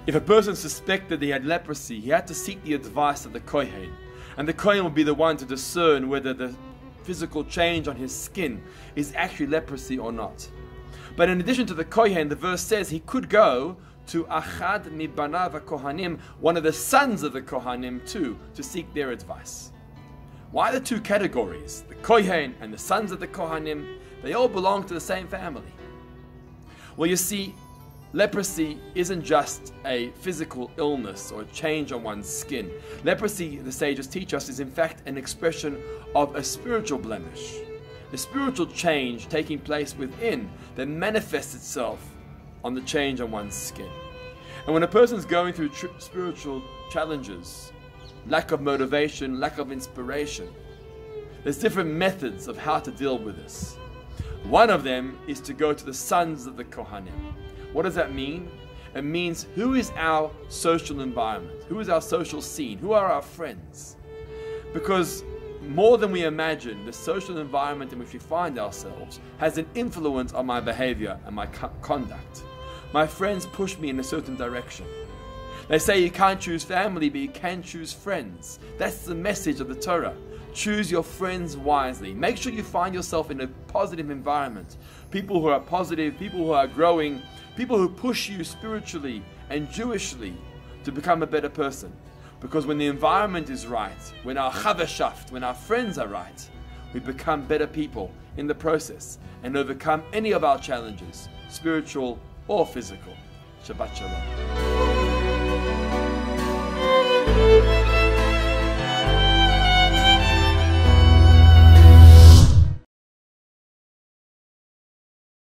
If a person suspected he had leprosy, he had to seek the advice of the Kohen. And the Kohen would be the one to discern whether the physical change on his skin is actually leprosy or not. But in addition to the Kohen, the verse says he could go to Achad Mibanav Kohanim, one of the sons of the Kohanim too, to seek their advice. Why the two categories? The Kohen and the sons of the Kohanim, they all belong to the same family. Well, you see, leprosy isn't just a physical illness or a change on one's skin. Leprosy, the sages teach us, is in fact an expression of a spiritual blemish. A spiritual change taking place within that manifests itself on the change on one's skin. And when a person's going through spiritual challenges, lack of motivation, lack of inspiration, there's different methods of how to deal with this. One of them is to go to the sons of the Kohanim. What does that mean? It means, who is our social environment? Who is our social scene? Who are our friends? Because more than we imagine, the social environment in which we find ourselves has an influence on my behavior and my conduct. My friends push me in a certain direction. They say you can't choose family, but you can choose friends. That's the message of the Torah. Choose your friends wisely. Make sure you find yourself in a positive environment. People who are positive, people who are growing, people who push you spiritually and Jewishly to become a better person. Because when the environment is right, when our chavashaft, when our friends are right, we become better people in the process and overcome any of our challenges, spiritual or physical. Shabbat Shalom.